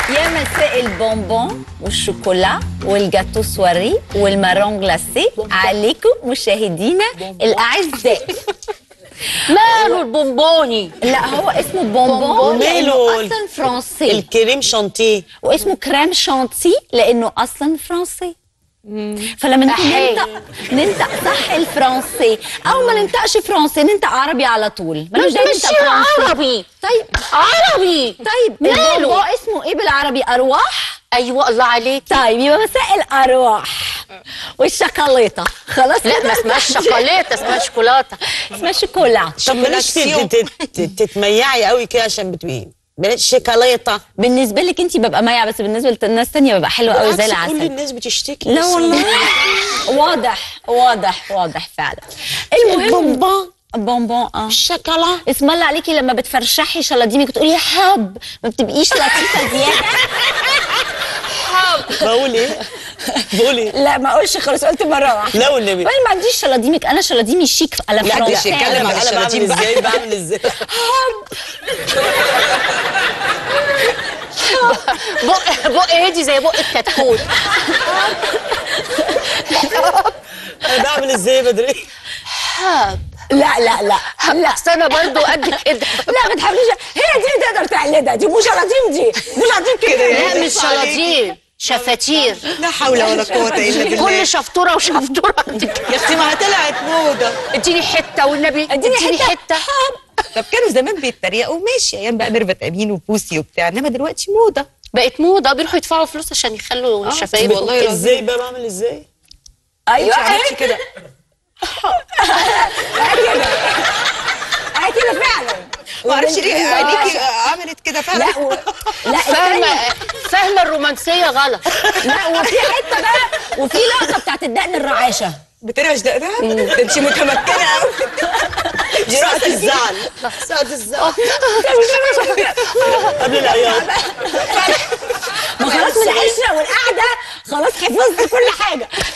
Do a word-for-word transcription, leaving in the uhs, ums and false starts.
يا مساء البونبون والشوكولا والجاتو سواري والمارون جلاسي عليكم مشاهدينا الاعزاء. ماله البونبوني؟ لا هو اسمه بونبون لانه اصلا فرنسي. الكريم شانتيه واسمه كريم شانتي لانه اصلا فرنسي. فلما ننطق ننطق صح الفرنسي او ما ننطقش فرنسي ننطق عربي على طول. مش مش عربي. طيب عربي. طيب ماله؟ اسمه ايه بالعربي؟ ارواح. ايوه الله عليك. طيب يبقى مساء الارواح والشوكولاته. خلاص لا ما اسمهاش شوكولاته، اسمها شوكولاته. اسمها شوكولا. طب بلاش تتميعي قوي كده عشان بتبقي بلاش شوكولاته. بالنسبه لك انت ببقى مايعه بس بالنسبه للناس الثانيه ببقى حلوه قوي زي العسل. كل الناس بتشتكي. لا والله واضح واضح واضح فعلا. المهم بونبون بونبون اه الشوكولا. اسم الله عليكي لما بتفرشحي شلاديمك تقولي يا حب ما بتبقيش لطيفه زياده. بقول ايه؟ بقول ايه؟ لا ما اقولش خالص قلت مره واحده. لا والنبي. وانا ما عنديش شلاديمك، انا شلاديمي شيك على لا فرنسا. مش هتكلم على الشلاديم ازاي بعمل ازاي؟ بق بق هادي زي بق الكتكوت. انا بعمل ازاي بدري؟ حب. لا لا لا لا اصل انا برضه قد كده. لا ما تحاوليش، هي دي تقدر تقلدها، دي مش شلاديم، دي مش شلاديم كده. لا مش شلاطير، شفاتير. لا حول ولا قوة الا بالله. كل شفطوره وشفطوره. يا اختي ما طلعت موضة. اديني حته والنبي، اديني اديني حته, حته. طب كانوا زمان بيتريقوا ماشي ايام بقى ميرفت امين وبوسي وبتاع، انما دلوقتي موضه. بقت موضه، بيروحوا يدفعوا فلوس عشان يخلوا الشفايف. والله ازاي بقى بعمل ازاي؟ ايوه عملتي كده اهي كده فعلا. ما اعرفش ليه عينيكي عملت كده فعلا. لا و... لا فاهمه فاهمه الرومانسيه غلط. لا وفي حته بقى وفي لقطه بتاعت الدقن الرعاشه. بترعش دقنها؟ ده انت متمكنه قوي. دي ساعة الزعل. ساعة الزعل قبل العياط. ما خلاص من العشره والقعده خلاص حفظت كل حاجه.